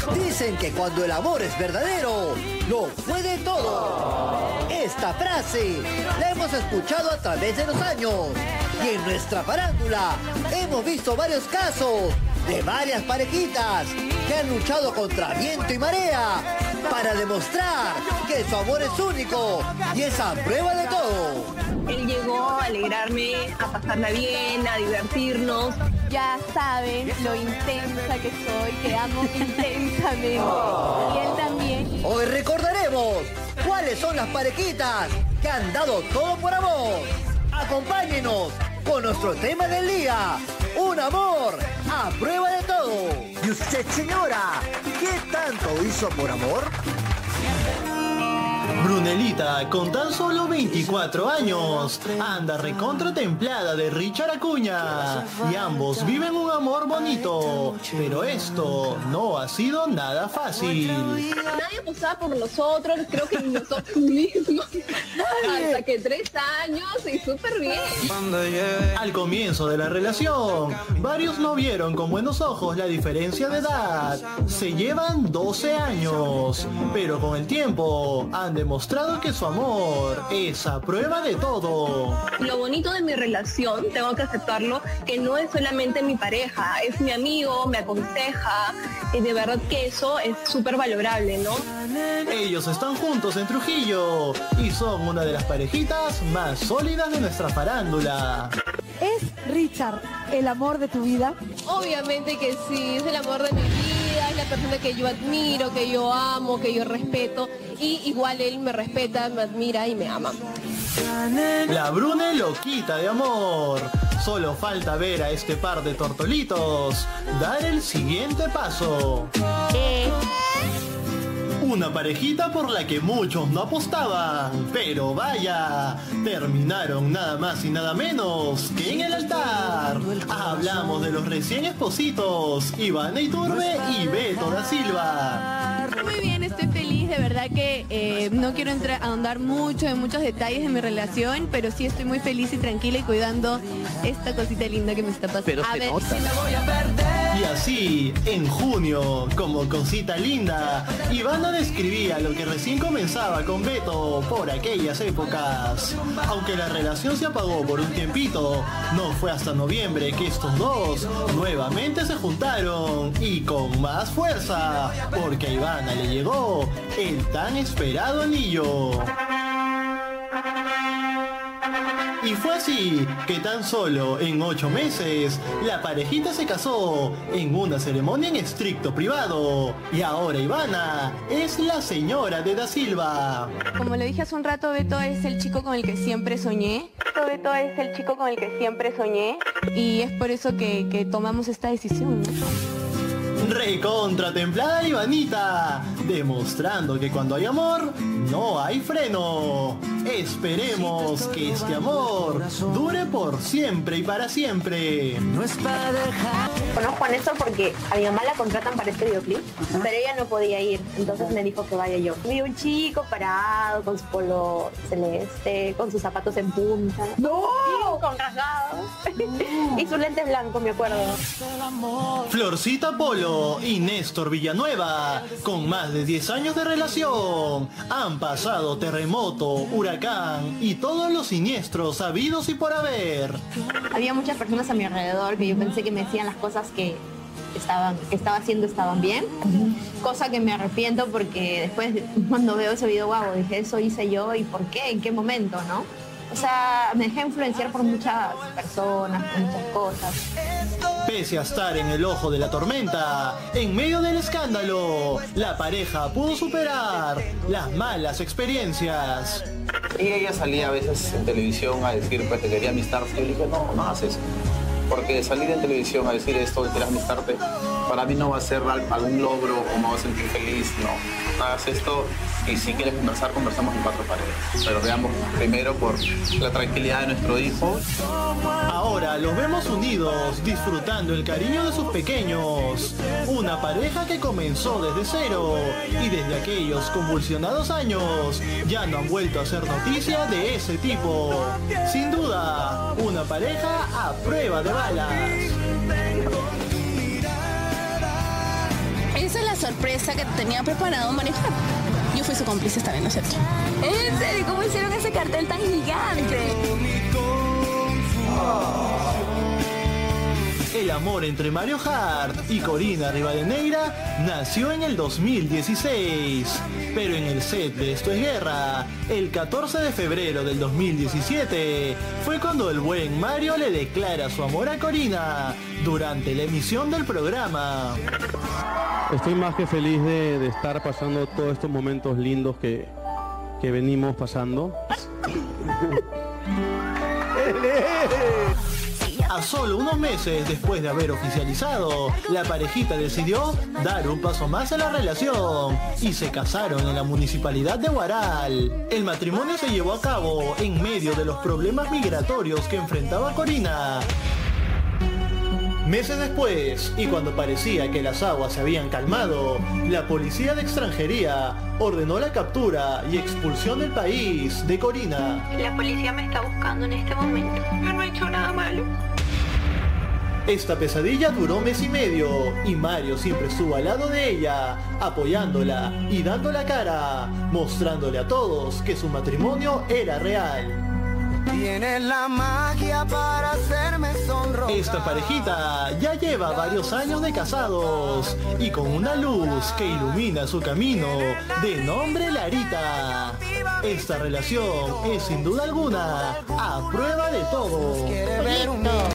Dicen que cuando el amor es verdadero, lo puede todo. Esta frase la hemos escuchado a través de los años. Y en nuestra farándula hemos visto varios casos de varias parejitas que han luchado contra viento y marea para demostrar que su amor es único y es a prueba de todo. Él llegó a alegrarme, a pasarla bien, a divertirnos. Ya saben lo intensa que soy, que amo intensamente. Y él también. Hoy recordaremos cuáles son las parejitas que han dado todo por amor. Acompáñenos con nuestro tema del día, un amor a prueba de todo. ¿Y usted, señora, qué tanto hizo por amor? Brunelita, con tan solo 24 años, anda recontra templada de Richard Acuña y ambos viven un amor bonito, pero esto no ha sido nada fácil. Nadie apostaba por nosotros, creo que ni nosotros mismos. Hasta que 3 años y súper bien. Al comienzo de la relación, varios no vieron con buenos ojos la diferencia de edad. Se llevan 12 años, pero con el tiempo han demostrado que su amor es a prueba de todo. Lo bonito de mi relación, tengo que aceptarlo, que no es solamente mi pareja, es mi amigo, me aconseja, y de verdad que eso es súper valorable, ¿no? Ellos están juntos en Trujillo y son una de las parejitas más sólidas de nuestra farándula. ¿Es Richard el amor de tu vida? Obviamente que sí, es el amor de mi vida, es la persona que yo admiro, que yo amo, que yo respeto. Y igual él me respeta, me admira y me ama. La Brune loquita de amor. Solo falta ver a este par de tortolitos dar el siguiente paso. Una parejita por la que muchos no apostaban, pero vaya, terminaron nada más y nada menos que en el altar. Hablamos de los recién espositos, Ivana Iturbe y Beto da Silva. Muy bien, estoy feliz, de verdad que no quiero ahondar mucho en muchos detalles de mi relación, pero sí estoy muy feliz y tranquila y cuidando esta cosita linda que me está pasando. Pero a se ver nota. si me voy a perder. Y así, en junio, como cosita linda, Ivana describía lo que recién comenzaba con Beto por aquellas épocas. Aunque la relación se apagó por un tiempito, no fue hasta noviembre que estos dos nuevamente se juntaron y con más fuerza, porque a Ivana le llegó el tan esperado anillo. Y fue así que tan solo en 8 meses la parejita se casó en una ceremonia en estricto privado. Y ahora Ivana es la señora de da Silva. Como lo dije hace un rato, Beto es el chico con el que siempre soñé. Beto es el chico con el que siempre soñé. Y es por eso que tomamos esta decisión, ¿no? Recontra templada Ivanita, demostrando que cuando hay amor, no hay freno. Esperemos que este amor dure por siempre y para siempre. Conozco a Néstor porque a mi mamá la contratan para este videoclip, pero ella no podía ir, entonces me dijo que vaya yo. Vi un chico parado con su polo celeste, con sus zapatos en punta. ¡No! Con rasgados. Y sus lentes blancos, me acuerdo. Florcita Polo y Néstor Villanueva, con más de 10 años de relación, han pasado terremoto, huracán y todos los siniestros habidos y por haber. Había muchas personas a mi alrededor que yo pensé que me decían las cosas que estaba haciendo estaban bien, cosa que me arrepiento porque después cuando veo ese video, wow, dije, eso hice yo y por qué, en qué momento, ¿no? O sea, me dejé influenciar por muchas personas, por muchas cosas. Pese a estar en el ojo de la tormenta, en medio del escándalo, la pareja pudo superar las malas experiencias. Y ella salía a veces en televisión a decir pues, que quería amistarte. Yo le dije, no, no haces eso. Porque salir en televisión a decir esto, que quieres amistarte, para mí no va a ser algún logro o me va a sentir feliz, no. Hagas esto y si quieres conversar, conversamos en 4 paredes. Pero veamos primero por la tranquilidad de nuestro hijo. Ahora los vemos unidos, disfrutando el cariño de sus pequeños. Una pareja que comenzó desde cero y desde aquellos convulsionados años ya no han vuelto a hacer noticia de ese tipo. Sin duda, una pareja a prueba de balas. Esa es la sorpresa que tenía preparado manejar. Yo fui su cómplice esta vez, ¿no es cierto? ¿En serio? ¿Cómo hicieron ese cartel tan gigante? El amor entre Mario Hart y Corina Rivadeneira nació en el 2016, pero en el set de Esto es Guerra, el 14 de febrero del 2017, fue cuando el buen Mario le declara su amor a Corina durante la emisión del programa. Estoy más que feliz de estar pasando todos estos momentos lindos que venimos pasando. A solo unos meses después de haber oficializado, la parejita decidió dar un paso más en la relación y se casaron en la municipalidad de Huaral. El matrimonio se llevó a cabo en medio de los problemas migratorios que enfrentaba Corina. Meses después, y cuando parecía que las aguas se habían calmado, la policía de extranjería ordenó la captura y expulsión del país de Corina. La policía me está buscando en este momento. Yo no he hecho nada malo. Esta pesadilla duró mes y medio y Mario siempre estuvo al lado de ella, apoyándola y dando la cara, mostrándole a todos que su matrimonio era real. Tienes la magia para hacerme sonrojar. Esta parejita ya lleva varios años de casados y con una luz que ilumina su camino de nombre Larita. Esta relación es sin duda alguna a prueba de todo.